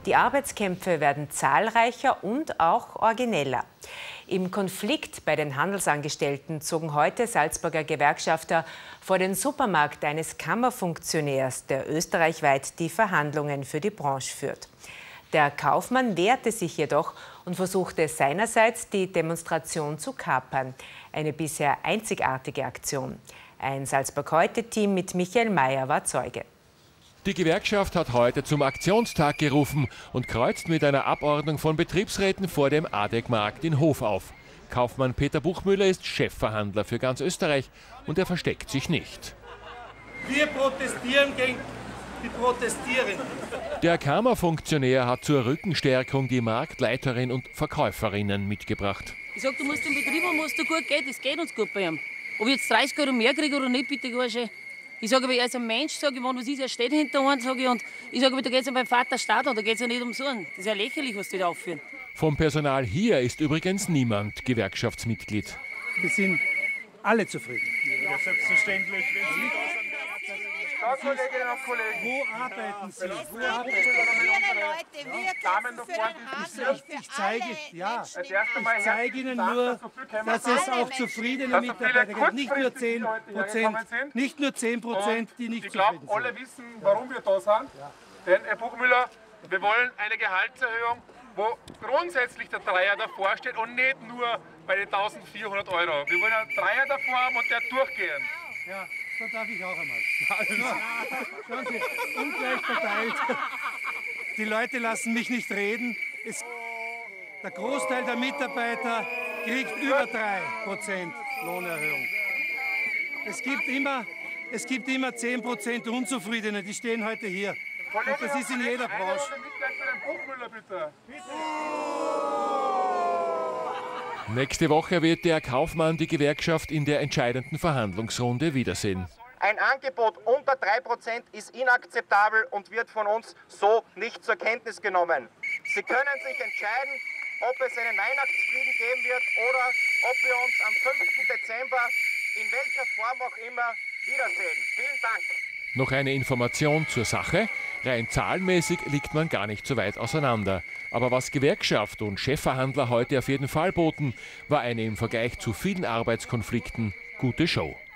Die Arbeitskämpfe werden zahlreicher und auch origineller. Im Konflikt bei den Handelsangestellten zogen heute Salzburger Gewerkschafter vor den Supermarkt eines Kammerfunktionärs, der österreichweit die Verhandlungen für die Branche führt. Der Kaufmann wehrte sich jedoch und versuchte seinerseits, die Demonstration zu kapern. Eine bisher einzigartige Aktion. Ein Salzburg-Heute-Team mit Michael Mayer war Zeuge. Die Gewerkschaft hat heute zum Aktionstag gerufen und kreuzt mit einer Abordnung von Betriebsräten vor dem ADEC-Markt in Hof auf. Kaufmann Peter Buchmüller ist Chefverhandler für ganz Österreich und er versteckt sich nicht. Wir protestieren gegen die Protestierenden. Der Kammerfunktionär hat zur Rückenstärkung die Marktleiterin und Verkäuferinnen mitgebracht. Ich sage, du musst den Betrieb haben, was dir gut geht, das geht uns gut bei ihm. Ob ich jetzt 30 Euro mehr kriege oder nicht, bitte gar schön. Ich sage, aber er ist ein Mensch, sage ich, wenn was ist, er steht hinter uns, sage ich, und ich sage, aber da geht es ja beim Vater Staat an, da geht es ja nicht um so. Das ist ja lächerlich, was die da aufführen. Vom Personal hier ist übrigens niemand Gewerkschaftsmitglied. Wir sind alle zufrieden. Ja, selbstverständlich. Ja, Kolleginnen und Kollegen, wo arbeiten Sie? Wo arbeiten Sie? Ich zeige Ihnen nur, dass es auch zufriedene Mitarbeiter gibt. Nicht nur 10%, nicht nur 10%, die nicht zufrieden sind. Ich glaube, alle wissen, warum wir da sind. Denn, Herr Buchmüller, wir wollen eine Gehaltserhöhung, wo grundsätzlich der Dreier davor steht und nicht nur bei den 1.400 Euro. Wir wollen einen Dreier davor haben und der durchgehen. Ja, so darf ich auch einmal. Schauen Sie, ungleich verteilt. Die Leute lassen mich nicht reden. Der Großteil der Mitarbeiter kriegt über 3% Lohnerhöhung. Es gibt immer 10% Unzufriedene, die stehen heute hier. Und das ist in jeder Branche. Nächste Woche wird der Kaufmann die Gewerkschaft in der entscheidenden Verhandlungsrunde wiedersehen. Ein Angebot unter 3% ist inakzeptabel und wird von uns so nicht zur Kenntnis genommen. Sie können sich entscheiden, ob es einen Weihnachtsfrieden geben wird oder ob wir uns am 5. Dezember in welcher Form auch immer wiedersehen. Vielen Dank. Noch eine Information zur Sache. Rein zahlenmäßig liegt man gar nicht so weit auseinander. Aber was Gewerkschaft und Chefverhandler heute auf jeden Fall boten, war eine im Vergleich zu vielen Arbeitskonflikten gute Show.